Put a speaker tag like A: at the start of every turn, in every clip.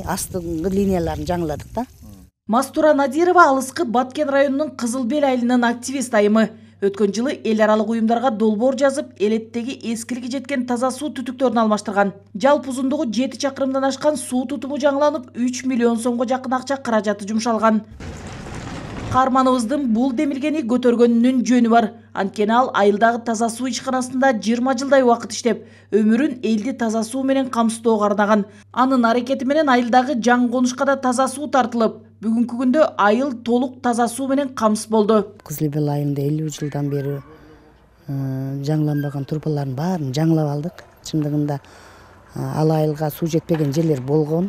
A: Астыңгы линияларын жаңыладык да.
B: Мастура Надирова алыскы Баткен районунун Кызыл Бел айылынын активист айымы. Өткөн жылы эл аралык уюмдарга долбоор жазып, элеттеги эскилиги жеткен таза суу түтүктөрүн алмаштырган. Жалпы узундугу 7 чакырымдан ашкан суу тутуму жаңыланып, 3 миллион сомго жакын акча каражаты жумшалган. Каарманыбыздын бул демилгени көтөргөнүнүн жөнү бар. Анткени ал айылдагы таза суу ишканасында 20 жылдай убакыт иштеп, өмүрүн элди таза суу менен камсыздоого арнаган. Анын аракети менен айылдагы жаңы конушка да таза суу тартылып, бүгүнкү күндө айыл толук таза суу менен камсыз болду.
A: Кызыл Бел айылында 50 жылдан бери жаңыланбаган турбалардын баарын жаңылап алдык. Чындыгында ал айылга суу жетпеген жерлер болгон.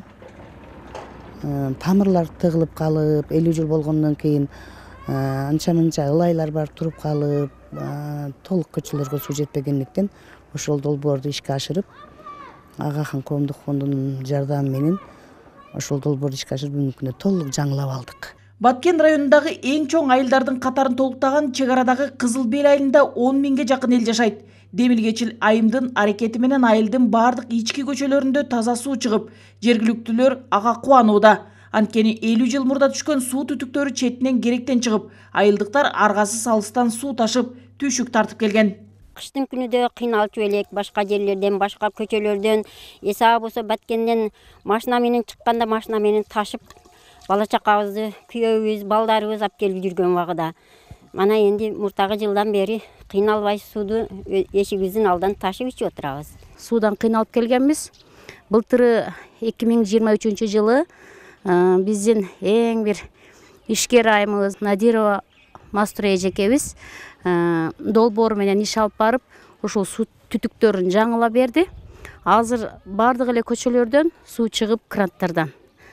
A: Тамырлар тыгылып калып, 50 жыл болгондон кийин анча-мынча ылайлар бар туруп калып, толук көчөлөргө суу жетпегендиктен ошол долбоорду ишке ашырып, Агахан коомдук фондунун жардамы менен ошол долбоорду ишке ашырып бүгүнкү күндө толук жаңылап алдык.
B: Баткен районундагы эң чоң айылдардын катарын толуктаган чек арадагы Кызыл Бел айылында 10 миңге жакын эл жашайт. Демилгечил айымдын аракети менен айылдын бардык ички көчөлөрүндө таза суу чыгып, жергиликтүүлөр ага кубанууда. Анткени 50 жыл мурда түшкөн суу түтүктөрү четинен керектен чыгып, айылдыктар аргасыз алыстан суу ташып, түйшүк тартып келген.
C: Кыштын күнүдө кыйналчу элек, башка жерлерден, башка көчөлөрдөн, эсаба болсо Баткенден машина менен чыкканда машина менен ташып, бала чакабызды, күйөөбүз, балдарыбыз алып келип жүргөн убагыда. Мана энди муртагы жылдан бери кыйналбай сууду эшигибиздин алдынан ташып ичип отурабыз.
D: Суудан кыйналып келгенбиз. Былтыры 2023 жылы биздин эң бир ишкер айымыбыз Надирова Мастура эжекебиз долбоор менен иш алып барып, ошол суу түтүктөрүн жаңыла берди. Азыр бардык эле көчөлөрдөн суу чыгып, кранттардан.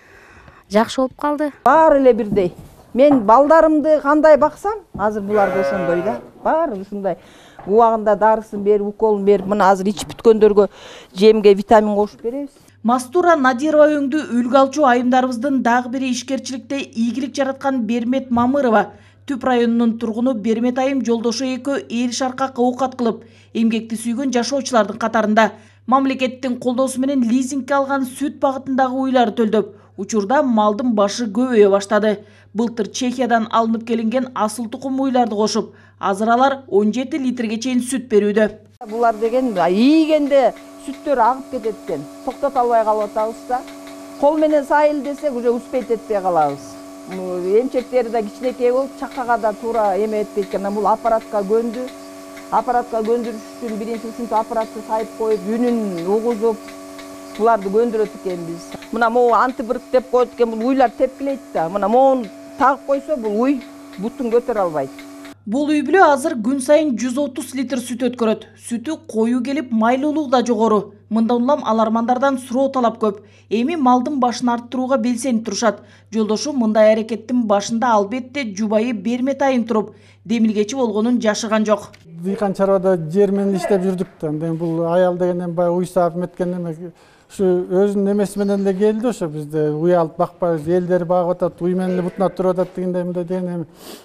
D: Жакшы болуп калды.
E: Баары эле бирдей. Мен балдарымды кандай баксам, азыр булар да ошондой да. Баары ушундай. Убагында дарысын берип, уколун берип, мына азыр ичип бүткөндөргө жемге витамин кошуп беребиз.
B: Мастура Надирова өңдү үлгү алчу айымдарыбыздын дагы бири ишкерчиликте ийгилик жараткан Бермет Мамырова. Түп районунун тургуну Бермет айым жолдошу экөө эл шаркак оокат кылып, эмгекти сүйгөн жашоочулардын катарында. Мамлекеттин колдоосу менен лизингге алган сүт багытындагы уйлары төлдөп, учурда малдын башы көбөйө баштады. Былтыр Чехиядан алынып келинген асыл тукум уйларды кошуп, азыр алар 17 литрге чейин сүт берүүдө.
E: Булар деген ийгенде сүттөр агып кетет экен. Токтото албай калып атабыз да. Кол менен сайыл десек уже успейт этпей калабыз. Эмчектери да кичинекей болуп, чакага да туура эме этпейт экен. Бул аппаратка көндү. Аппаратка көндүрүш үчүн биринчи ушинтип аппаратты сайып коюп, үнүн угузуп, буларды көндүрөт экенбиз. Мына могу антибрык деп коет экен, бул уйлар тепкилейт да. Мына могуну тагып койсо, бул уй бутун көтөрө албайт.
B: Бул үй бүлө азыр күн сайын 130 литр сүт өткөрөт. Сүтү кою келип, майлуулугу да жогору. Мындан улам алармандардан суроо талап көп. Эми малдын башын арттырууга белсенип турушат. Жолдошу мындай аракеттин башында албетте жубайы Бермет айым туруп, демилгечи болгонун жашырган жок.
F: Дыйкан чарбада жер менен иштеп жүрдүк да. Бул аял дегенден баягы уйсап эметкен эме. Şu özünün emesi menен de geldi ошо bizde uy alıp bakpayбыз, elleri багып атат, уй менен бутуна туруп атат дегенде эмне деген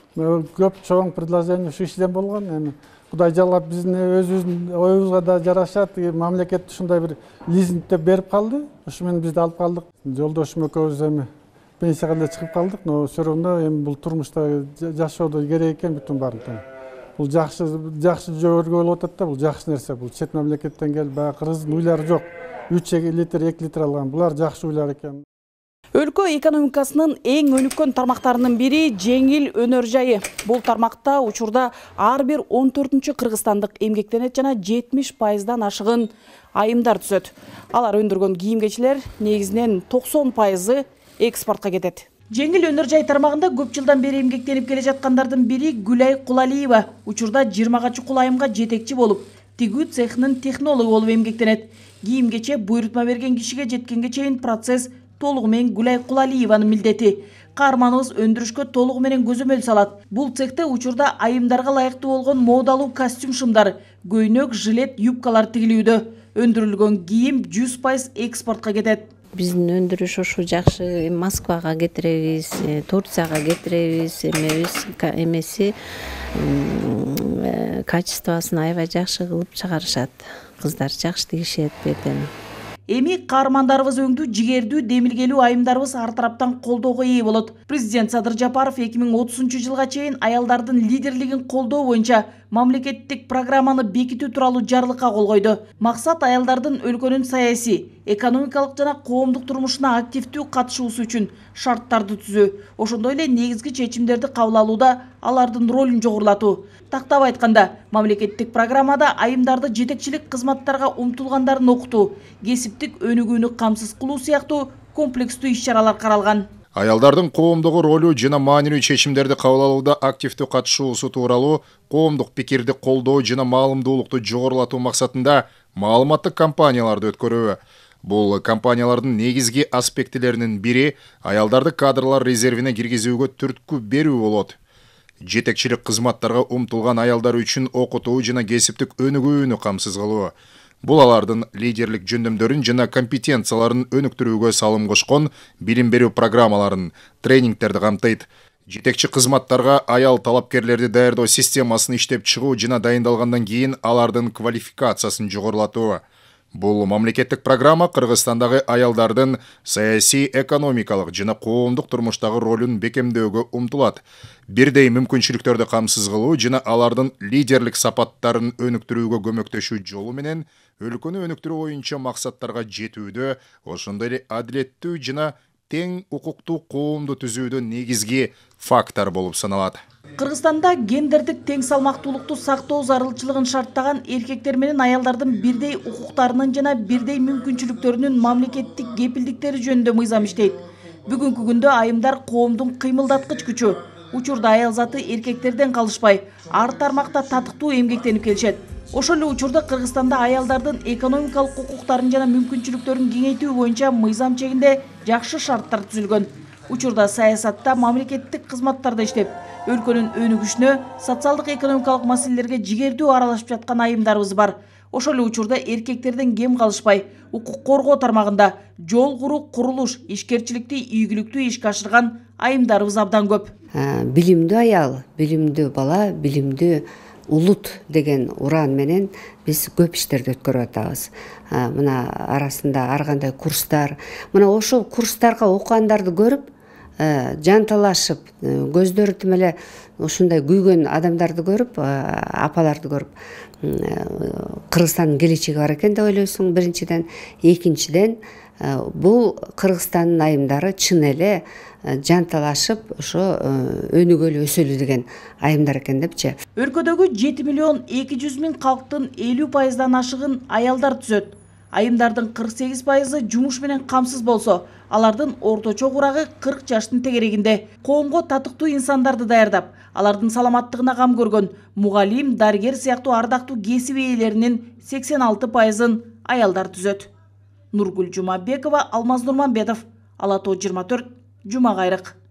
F: көп чоң предложение ушу ишден болгон. Эми Кудай жалгап биздин өзүбүздүн оюбузга да жарашат. Мамлекет ушундай бир лизингде берип калды. Ушу менен биз да алып калдык. Жолдошум экөөбүз эми пенсияга да чыгып калдык, но все равно эми бул турмушта жашоодо керек экен бүтүн баардыгы. Бул жакшы жөнгө болуп атат да, бул жакшы нерсе. Бул чет мамлекеттен келип баягы кыргыздын уйлары жок. 3 литр, 2 литр алган. Булар жакшы уйлар экен.
B: Өлкө экономикасынын эң өнүккөн тармактарынын бири жеңил өнөр жайы. Бул тармакта учурда ар бир 14-чү кыргызстандык эмгектенет жана 70%дан ашыгын айымдар түзөт. Алар өндүргөн кийим-кечилер негизинен 90%ы экспортко кетет. Жеңил өнөр жай тармагында көп жылдан бери эмгектенип келе жаткандардын бири Гүлай Кулалиева. Учурда 20 чукул айымга жетекчи болуп, тигүү цехынын технологу болуп эмгектенет. Кийим-кече буйрутма берген кишиге жеткенге чейин процесс толугу менен Гүлай Кулалиеванын милдети. Каарманыбыз өндүрүшкө толугу менен көзөмөл салат. Бул цехте учурда айымдарга ылайыктуу болгон модалуу костюм шымдар, көйнөк, жилет, юбкалар тигилүүдө. Өндүрүлгөн кийим 100% экспортко кетет.
G: Биздин өндүрүш ушу жакшы Москвага кетиребиз, Турцияга кетиребиз, эмеси качествосын аябай жакшы кылып чыгарышат. Кыздар жакшы тигишет берден.
B: Эми каармандарыбыз өңдүү, жигердүү, демилгелүү айымдарыбыз ар тараптан колдоого ээ болот. Президент Садыр Жапаров 2030 жылга чейин аялдардын лидерлигин колдоо боюнча мамлекеттик программаны бекитүү тууралуу жарлыкка кол койду. Максат аялдардын өлкөнүн саясий, экономикалык жана коомдук турмушуна активдүү катышуусу үчүн шарттарды түзүү. Ошондой эле негизги чечимдерди кабыл алууда алардын ролун жогорулатуу. Тактап айтканда, мамлекеттик программада айымдарды жетекчилик кызматтарга умтулгандарын окутуу, кесиптик өнүгүүнү камсыз кылуу сыяктуу комплекстүү иш-чаралар каралган.
H: Аялдардын коомдогу ролу жана маанилүү чечимдерди кабыл алууда активдүү катышуусу тууралуу коомдук пикирди колдоо жана маалымдуулукту жогорулатуу максатында маалыматтык кампанияларды өткөрүү. Бул кампаниялардын негизги аспектилеринин бири аялдарды кадрлар резервине киргизүүгө түрткү берүү болот. Жетекчилик кызматтарга умтулган аялдар үчүн окутуу жана кесиптик өнүгүүнү камсыз кылуу. Бул алардын лидерлик жөндөмдөрүн жана компетенцияларын өнүктүрүүгө салым кошкон билим берүү программаларын, тренингтерди камтыйт. Жетекчи кызматтарга аял талапкерлерди даярдоо системасын иштеп чыгуу жана дайындалгандан кийин алардын квалификациясын жогорулатуу. Бул мамлекеттик программа Кыргызстандагы аялдардын саясий, экономикалык жана коомдук турмуштагы ролун бекемдөөгө умтулат. Бирдей мүмкүнчүлүктөрдү камсыз кылуу жана алардын лидерлик сапаттарын өнүктүрүүгө көмөктөшүү жолу менен өлкөнү өнүктүрүү боюнча максаттарга жетүүдө, ошондой эле адилеттүү жана тең укуктуу коомду түзүүдө негизги фактор болуп саналат.
B: Кыргызстанда гендердик тең салмактуулукту сактоо зарылчылыгын шарттаган эркектер менен аялдардын бирдей укуктарынын жана бирдей мүмкүнчүлүктөрүнүн мамлекеттик кепилдиктери жөнүндө мыйзам иштейт. Бүгүнкү күндө айымдар коомдун кыймылдаткыч күчү. Учурда аял заты эркектерден калышпай, ар тармакта татыктуу эмгектенип келишет. Ошол эле учурда Кыргызстанда аялдардын экономикалык укуктарын жана мүмкүнчүлүктөрүн кеңейтүү боюнча мыйзам чегинде жакшы шарттар түзүлгөн. Учурда саясатта, мамлекеттик кызматтарда иштеп, өлкөнүн өнүгүшүнө, социалдык экономикалык маселелерге жигердүү аралашып жаткан айымдарыбыз бар. Ошол эле учурда эркектерден кем калышпай, укук коргоо тармагында жол куруу, курулуш, ишкерчиликти ийгиликтүү ишке ашырган айымдарыбыз абдан көп.
I: Билимдүү аял, билимдүү бала, билимдүү улут деген уран менен биз көп иштерди өткөрүп атабыз. Мына арасында ар кандай курстар, мына ошол курстарга окугандарды көрүп, жанталашып, көздөрү тим эле ушундай күйгөн адамдарды көрүп, апаларды көрүп, Кыргызстандын келечеги бар экен деп ойлойсуң биринчиден. Экинчиден, бул Кыргызстандын айымдары чын эле жанталашып, ошо өнүгөлү, өсөлү деген айымдар экен депчи.
B: Өлкөдөгү 7.200.000 калктын 50%дан ашыгын аялдар түзөт. Айымдардын 48% жумуш менен камсыз болсо, алардын орточо курагы 40 жаштын тегерегинде. Коомго татыктуу инсандарды даярдап, алардын саламаттыгына кам көргөн мугалим, дарыгер сыяктуу ардактуу кесип ээлеринин 86%-ын аялдар түзөт. Нургүл Жумабекова, Алмаз Нурманбетов, Ала Тоо 24, Жума Кайрык.